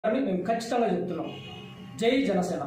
అని మేము ఖచ్చితంగా చెప్తున్నాం. జై జనసేన.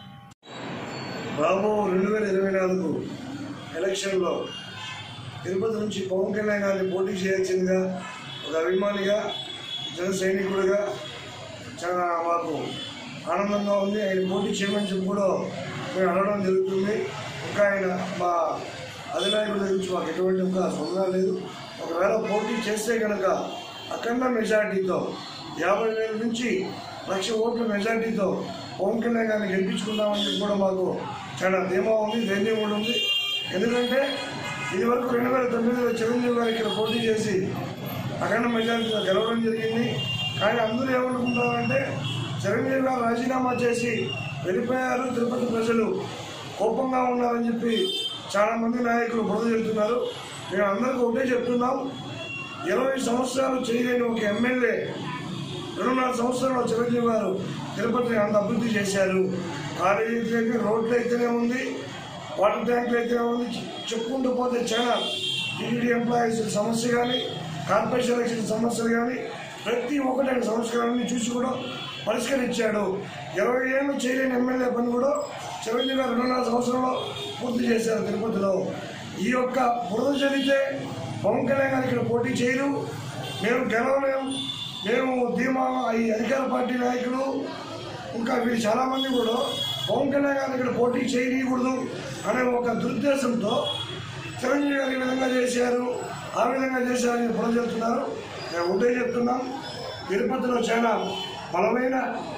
బాబు 2024 ఎలక్షన్లో తిరుపతి నుంచి పవన్ కళ్యాణ్ గారిని పోటీ చేయాల్సిందిగా ఒక అభిమానిగా జన సైనికుడిగా చాలా మాకు ఆనందంగా ఉంది. ఆయన పోటీ చేయమని చెప్పి కూడా మేము అడగడం జరుగుతుంది. ఇంకా ఆయన మా అధినాయకుడి గురించి మాకు ఎటువంటి ఒక స్పందన లేదు. ఒకవేళ పోటీ చేస్తే కనుక అఖండ మెజార్టీతో 50,000 నుంచి 1,00,000 ఓట్ల మెజార్టీతో పవన్ కళ్యాణ్ గారిని గెలిపించుకుందామని కూడా మాకు చాలా ధీమా ఉంది, ధైర్యం కూడా ఉంది. ఎందుకంటే ఇది వరకు 2009లో చిరంజీవి గారు ఇక్కడ పోటీ చేసి అఖండ మెజార్టీతో గెలవడం జరిగింది. కానీ అందరూ ఏమనుకుంటారంటే చిరంజీవి గారు రాజీనామా చేసి వెళ్ళిపోయారు, తిరుపతి ప్రజలు కోపంగా ఉన్నారని చెప్పి చాలామంది నాయకులు బురద చెబుతున్నారు. మేము అందరికీ ఒకటే చెప్తున్నాం, 20 సంవత్సరాలు చేయలేని ఒక ఎమ్మెల్యే 2.5 సంవత్సరాలు చిరంజీవి గారు తిరుపతిని అంత అభివృద్ధి చేశారు. కాలేజీలు అయితే రోడ్లు అయితేనే ఉంది, వాటర్ ట్యాంకులు అయితేనే ఉంది, చెప్పుకుంటూ పోతే చాలా టీటీడీ ఎంప్లాయీస్ సమస్య కానీ, కార్పొరేషన్ ఎలక్షన్ సమస్యలు కానీ ప్రతి ఒక్కటి సంస్కరణని చూసి కూడా పరిష్కరించాడు. 20 ఏళ్ళు చేయలేని ఎమ్మెల్యే పని కూడా చిరంజీవి గారు 2.5 సంవత్సరంలో పూర్తి చేశారు తిరుపతిలో. ఈ యొక్క బురద చదివితే పవన్ కళ్యాణ్ గారు ఇక్కడ పోటీ చేయరు, మేము గెలవలేము, మేము ధీమా ఈ అధికార పార్టీ నాయకులు ఇంకా వీళ్ళు చాలామంది కూడా పవన్ కళ్యాణ్ గారు ఇక్కడ పోటీ చేయకూడదు అనే ఒక దురుద్దేశంతో చిరంజీవి గారు ఈ విధంగా చేశారు, ఆ విధంగా చేశారని ప్రజలుతున్నారు. మేము ఒకటే చెప్తున్నాం, తిరుపతిలో చాలా బలమైన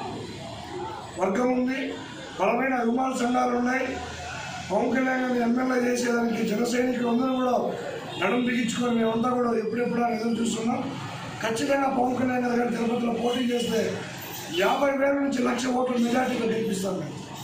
వర్గం ఉంది, బలమైన అభిమాన సంఘాలు ఉన్నాయి. పవన్ కళ్యాణ్ గారిని ఎమ్మెల్యే చేసేదానికి జన సైనికులు అందరూ కూడా నడుం బిగించుకొని మేమంతా కూడా ఎప్పుడెప్పుడు ఎదురు చూస్తున్నాం. ఖచ్చితంగా పవన్ కళ్యాణ్ గారు తిరుపతిలో పోటీ చేస్తే 50,000 నుంచి 1,00,000 ఓట్ల మెజార్టీలో గెలిపిస్తాం మేము.